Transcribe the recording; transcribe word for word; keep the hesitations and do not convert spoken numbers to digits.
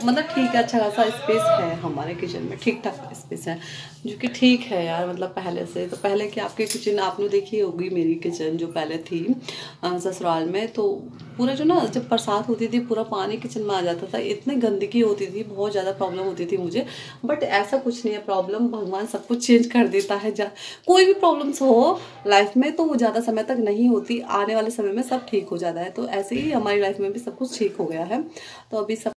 मतलब ठीक है, अच्छा खासा स्पेस है हमारे किचन में, ठीक ठाक स्पेस है, जो कि ठीक है यार। मतलब पहले से तो, पहले की आपकी किचन आपने देखी होगी, मेरी किचन जो पहले थी ससुराल में, तो पूरा जो ना जब बरसात होती थी पूरा पानी किचन में आ जाता था, इतनी गंदगी होती थी, बहुत ज़्यादा प्रॉब्लम होती थी मुझे। बट ऐसा कुछ नहीं है प्रॉब्लम, भगवान सब कुछ चेंज कर देता है। जा कोई भी प्रॉब्लम्स हो लाइफ में तो वो ज़्यादा समय तक नहीं होती, आने वाले समय में सब ठीक हो जाता है। तो ऐसे ही हमारी लाइफ में भी सब कुछ ठीक हो गया है। तो अभी सब